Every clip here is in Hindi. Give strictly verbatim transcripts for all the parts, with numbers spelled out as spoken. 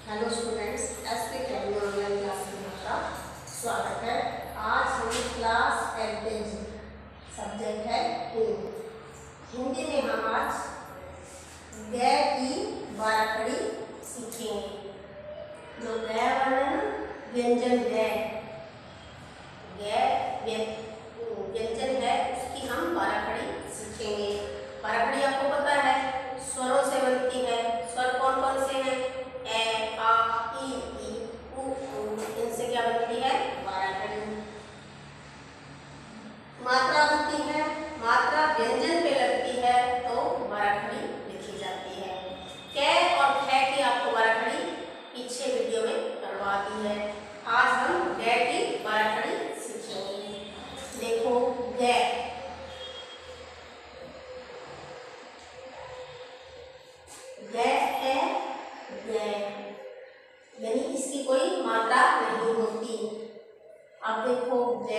Hello students, S P academy online class में आपका स्वागत है। आज हम क्लास एलकेजी सब्जेक्ट है हिंदी। हिंदी में हम आज ग की बाराखड़ी सीखेंगे। जो ग वाला है ना, व्यंजन ग ग व्यंजन है, उसकी हम बाराखड़ी सीखेंगे। बाराखड़ी आपको पता है स्वरों से बनती है। स्वर कौन कौन से हैं? ए, आ, ई, ई, उ, ऊ। इनसे क्या बनती है? बाराखड़ी। मात्रा बनती है, मात्रा व्यंजन पे लगती है तो बाराखड़ी लिखी जाती है। क और ख की आपको बाराखड़ी पीछे वीडियो में करवा दी है। आज हम ग की बाराखड़ी सीखेंगे। देखो ग ग है ग, यानी इसकी कोई मात्रा नहीं होती। अब देखो ग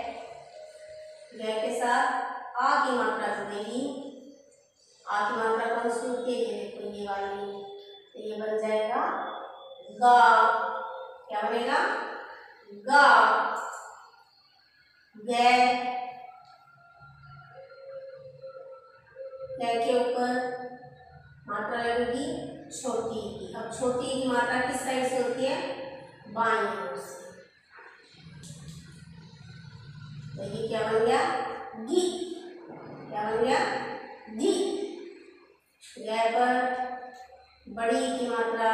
ग के साथ आ की मात्रा जुड़ेगी। आ की मात्रा कौन सी होती है? ये देखो, ये वाली। तो ये बन जाएगा गा। क्या बनेगा? गा। ग के ऊपर मात्रा लगेगी छोटी की। अब छोटी की मात्रा किस साइड से होती है? बाईं ओर से। तो ये क्या बन गया? गी। क्या बन गया? गी। ग पर बड़ी की मात्रा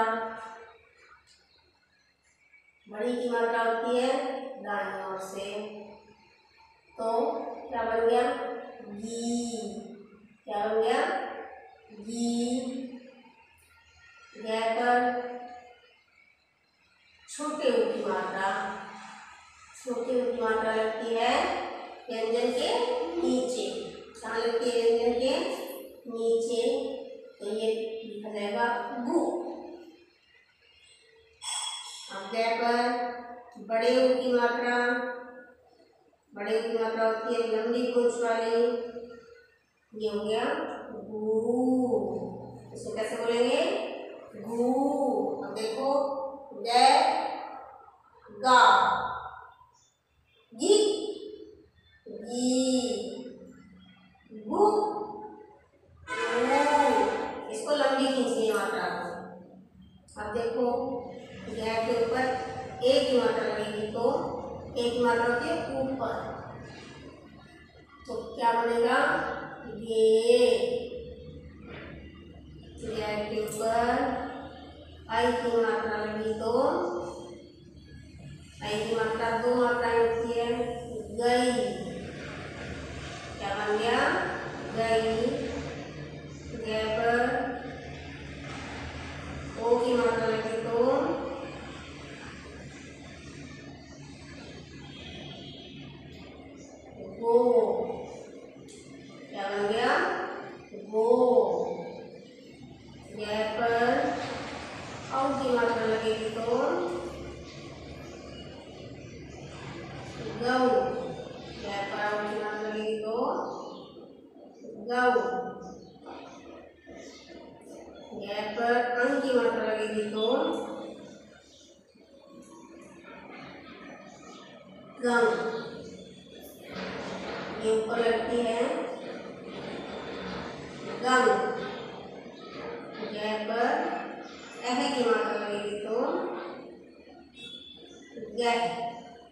बड़ी की मात्रा होती है दाईं ओर से। तो क्या बन गया? गी। क्या बन गया? गी। ग पर छोटे ऊ की मात्रा छोटे ऊ की मात्रा लगती है व्यंजन के नीचे। कहाँ लगती है? व्यंजन के नीचे। तो ये लिखा जाएगा गु। अब ग पर बड़े ऊ की मात्रा बड़े ऊ की मात्रा होती है लंबी पूंछ वाली। ये हो गया गू। इसको कैसे बोलेंगे? गू। अब देखो ग गा, गी गी, गु गू। इसको लंबी खींचनी है मात्रा को। अब देखो ग के ऊपर ए की मात्रा लगेगी तो ए की मात्रा होती है ऊपर। तो क्या बनेगा? गे। के ऊपर आई की मात्रा लगी तो आई की मात्रा दो मात्राएं होती है गई। क्या बन गया? गई। ग पर ओ की मात्रा लगी तो गो। क्या बन गया? गो। ग पर औ की मात्रा लगेगी तो गौ। ग पर औ की मात्रा लगेगी तो गौ। ग पर अं की मात्रा लगेगी तो गंग। ये ऊपर लगती है गंग। ग पर एह की मात्रा लगेगी तो गह।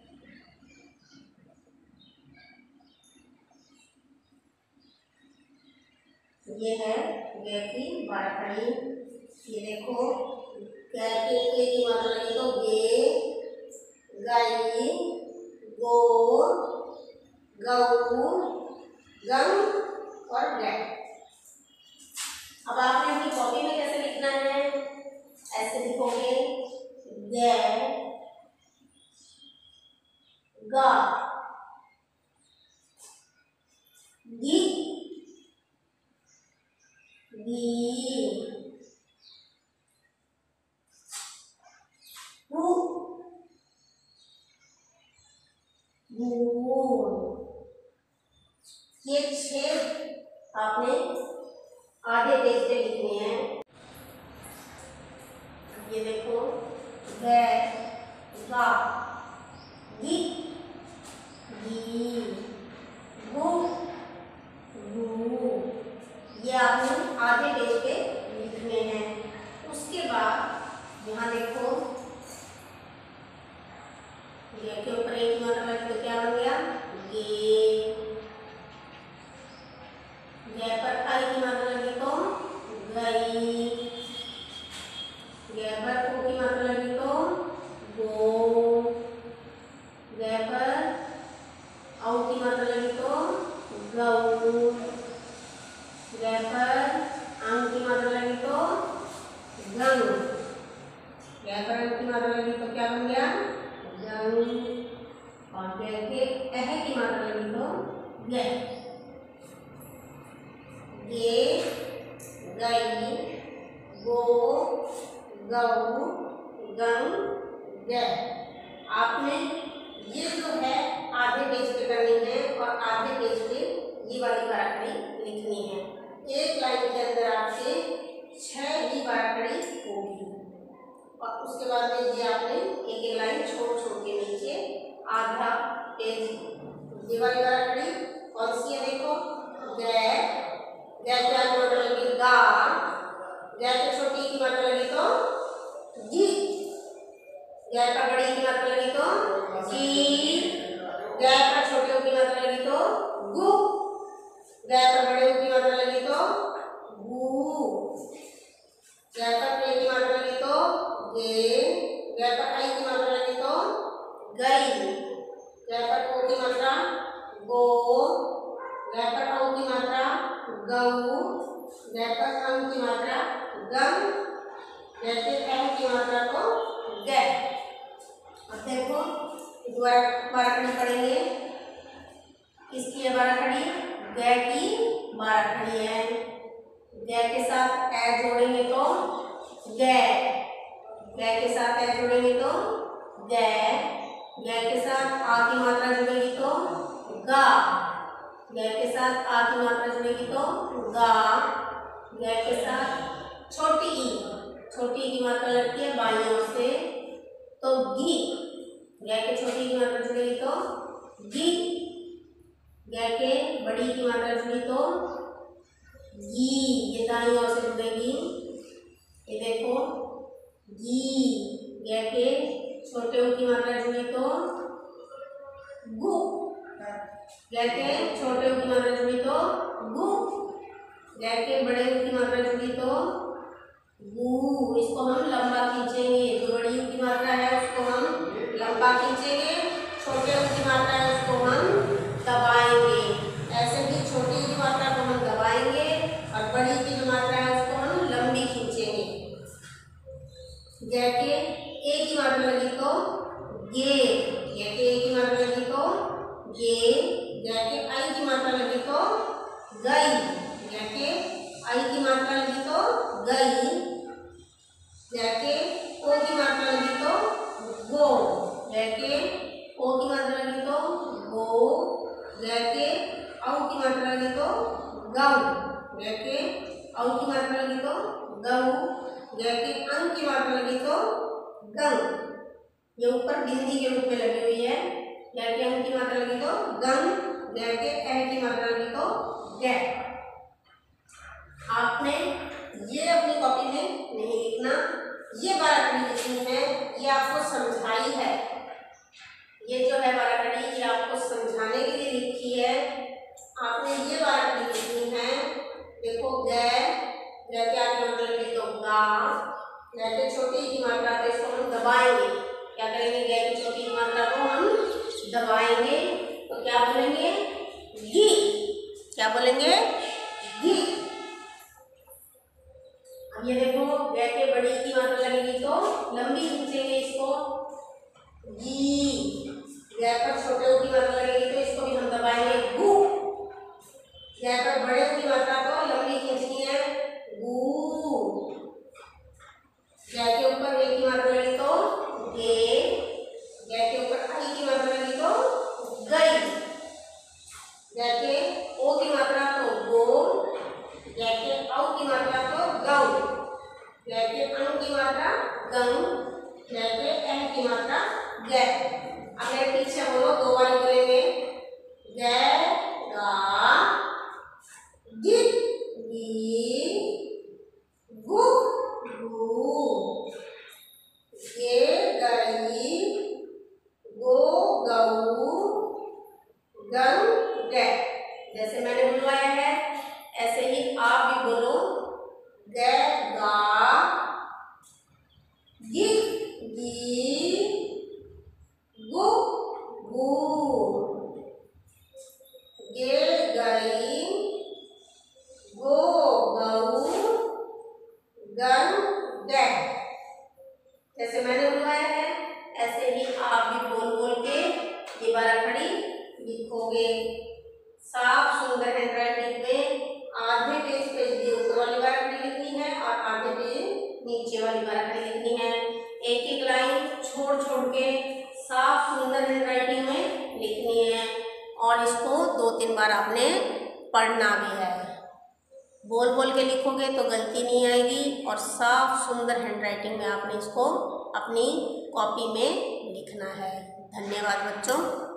ये है ग की बाराखड़ी। ये देखो ग के ए की मात्रा लगी तो गे, गाई, गो, गऊ, गंग और ग। अब आपने अपनी कॉपी में कैसे लिखना है? ऐसे लिखोगे ग गा, गी गी, गु गू। ये छह आपने आधे पेज पे लिखने हैं। ये देखो गे गा गी गी गु गु। ये आपने आधे पेज पे लिखने हैं। उसके बाद यहाँ देखो गे के ऊपर एक मात्रा लगी तो क्या बन गया गे। गे पर आई की मात्रा लगी तो गई। गे पर ओ की मात्रा लगी तो गो। गे पर औ की मात्रा लगी तो गऊ। गे पर आंग की मात्रा लगी तो गंग। गे पर अंग की मात्रा लगी तो क्या बन गया गंग। और गे के एह की मात्रा लगी तो गे। गे गई गो गऊ गंग गे। आपने ये जो है आधे पेज पे करनी है और आधे पेज पे ये वाली बाराखड़ी लिखनी है। एक लाइन के अंदर आपसे छह ही बाराखड़ी होगी और उसके बाद में ये आपने एक एक लाइन छोड़ छोड़ के नीचे आधा पेज। ये वाली बाराखड़ी कौन सी है देखो गे। गे की आगे मात्रा लगी गा। गे की छोटी की मात्रा लगी तो जी। गे पर बड़ी की मात्रा लगी तो जी। गे पर छोटे की मात्रा लगी तो गु। गे पर बड़े की मात्रा लगी तो गु। गे पर पे की मात्रा लगी तो गे। गे पर आई की मात्रा लगी तो गई। गे पर ओ की मात्रा गो। गे पर औ की मात्रा गऊ। गे पर अंग की मात्रा गंग। गे के एह की मात्रा तो गे। अब देखो दोबारा बाराखड़ी पढ़ेंगे। किसकी है बाराखड़ी गे की बाराखड़ी है। गे के साथ ए जोड़ेंगे तो गे। गे के साथ ए जोड़ेंगे तो गे। गे के साथ आ की मात्रा जुड़ेगी तो गा। गे के साथ आ की मात्रा जुड़ेगी तो गा। गे के साथ छोटी ई छोटी की मात्रा लगती है बाईं ओर से तो गी। गे के छोटी की मात्रा जुड़ेगी तो गी। गे के बड़ी की मात्रा जुड़ी तो गी। ये दाईं ओर से जुड़ेगी। ये देखो गी। गे के छोटे ऊ की मात्रा जुड़ी तो गु। गे के छोटे ऊ की मात्रा जुड़ी तो गु। गे के बड़े ऊ की मात्रा जुड़ी तो गु। इसको हम लंबा खींचेंगे। जो बड़ी ऊ की मात्रा है उसको हम लंबा खींचेंगे। छोटे ऊ की मात्रा है उसको हम दबाएंगे। ऐसे भी छोटी की मात्रा को हम दबाएंगे और बड़ी की जो मात्रा है उसको हम लंबी खींचेंगे। गे के ए की मात्रा लगी तो गे। गे के ए की मात्रा लगी तो गे। गे के आई की मात्रा लगी तो गई। गे के आई की मात्रा लगी तो गई। गे के ओ की मात्रा लगी तो गो। गे के ओ की मात्रा लगी तो गो। गे के औ की मात्रा लगी तो गऊ। गे के औ की मात्रा लगी तो गऊ। गे के अंग की मात्रा लगी तो गंग। ये ऊपर बिंदी के रूप में लगी हुई है। गे के अंग की मात्रा लगी तो गंग। गे के एह की मात्रा लगी तो गे। आपने ये अपनी कॉपी में नहीं लिखना। ये बाराखड़ी लिखनी है। ये आपको समझाई है। ये जो है बाराखड़ी ये आपको समझाने के लिए लिखी है। आपने ये बाराखड़ी लिखनी है। देखो गे। गे के आगे मात्रा लगी तो गा। गे के छोटी की मात्रा है इसको हम दबाएंगे। क्या करेंगे गे की छोटी की मात्रा को हम दबाएंगे तो क्या बोलेंगे गी। क्या बोलेंगे गी। अब ये देखो गे के बड़ी की मात्रा लगेगी तो लंबी खींचेंगे इसको गी। गे पर छोटे की मात्रा लगेगी तो इसको भी हम दबाएंगे गु। गे पर बड़े की मात्रा को लंबी खींचनी है गु। गे के ऊपर ए की मात्रा लगी तो गे। गे के ऊपर आई की मात्रा लगी तो गई। गे के ओ की मात्रा तो गो। गे के औ की मात्रा तो गऊ। गे के अंग की मात्रा गंग। गे के गे। अब मेरे पीछे बोलो, दो बार बोलेंगे। गे गा गी गी गु गु गे गई गो गऊ गं गे। जैसे मैंने बुलवाया है ऐसे ही आप भी बोलो। गे गा गी गी गु गु गे गई गो गऊ गन गे। जैसे मैंने बुलवाया है ऐसे ही आप भी बोल बोल के ये बाराखड़ी लिखोगे। साफ सुंदर हैंडराइटिंग में आधे पेज पे ये ऊपर वाली बाराखड़ी लिखनी है और आधे पेज नीचे वाली बाराखड़ी लिखनी है। एक एक लाइन छोड़ छोड़ के साफ सुंदर हैंडराइटिंग में लिखनी है और इसको दो तीन बार आपने पढ़ना भी है। बोल बोल के लिखोगे तो गलती नहीं आएगी और साफ सुंदर हैंडराइटिंग में आपने इसको अपनी कॉपी में लिखना है। धन्यवाद बच्चों।